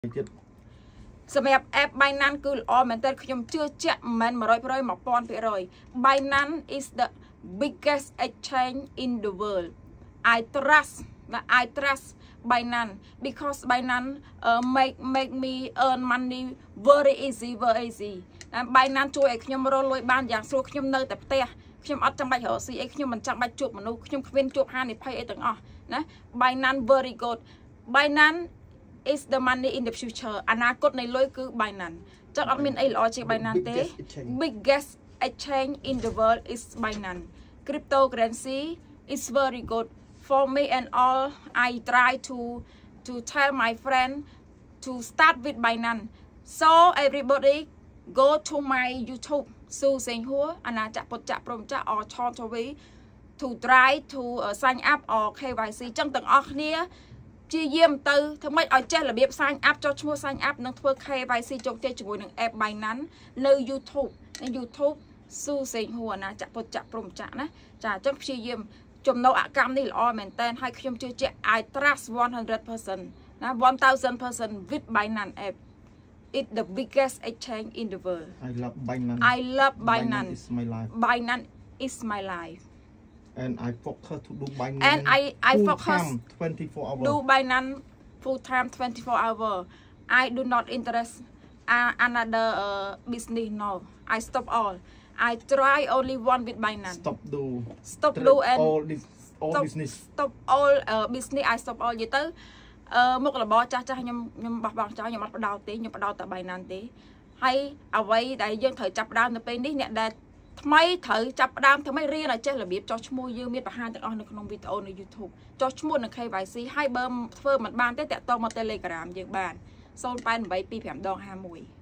សម្រាប់ app Binance គឺល្អមែនតើខ្ញុំជឿជាក់មិនមែន 100% Binance is the biggest exchange in the world I trust Binance because Binance make me earn money very easy Binance ជួយឲ្យខ្ញុំរកលុយបានយ៉ាងស្រួលខ្ញុំនៅតែផ្ទះខ្ញុំអត់ចាំបាច់រកស៊ីអីខ្ញុំមិនចាំបាច់ជួបមនុស្សខ្ញុំគ្មានជួបហានិភ័យអីទាំងអស់ណា Binance very good Binance is the money in the future អនាគតនៃលុយគឺ Binance ចឹងអត់មានអីល្អជាង Binance ទេ biggest exchange in the world is Binance cryptocurrency is very good for me and all I try to tell my friend to start with Binance so everybody go to my YouTube Su Seng Hua អាណាចក្រពុទ្ធចក្រព្រហ្មចក្រ or Chon Tovi to try to sign up or KYC ចឹងទាំងអស់គ្នាជាយាមទៅធ្វើម៉េចឲ្យចេះរបៀប sign up ចុះឈ្មោះ sign up និងធ្វើ KYC ជោគជ័យជាមួយនឹង app Binance នៅ YouTube Su Seng Hua អាណាចក្រពុទ្ធចក្រព្រហ្មចក្រណាចាអញ្ចឹងព្យាយាមចំណូលអកម្មនេះល្អមែនតើហើយខ្ញុំជឿជាក់ I trust 100% ណា 1000% with Binance app It's the biggest exchange in the world. I love Binance. Binance is my life. Binance is my life. And I focus to do Binance. And I focus 24 hours. Do Binance full time 24 hours. I do not interest another business. No, I stop all. I try only one with Binance. Stop do and all business. Stop all business. I stop all យទៅមុខរបរចាស់ខ្ញុំបោះបង់ចោលខ្ញុំអត់បដោតទេខ្ញុំបដោតតែ Binance ទេហើយអ្វីដែលយើងត្រូវចាប់ផ្ដើមនៅពេលនេះអ្នកដែលថ្មីត្រូវចាប់ផ្ដើមធ្វើម៉េចរៀនឲ្យចេះរបៀបចោះឈ្មោះយើងមានបង្ហាញទាំងអស់នៅក្នុងវីដេអូនៅ YouTube ចោះឈ្មោះនៅ KYC ហើយបើធ្វើមិនបានទេតាក់ទងមក Telegram យើងបាន 0882551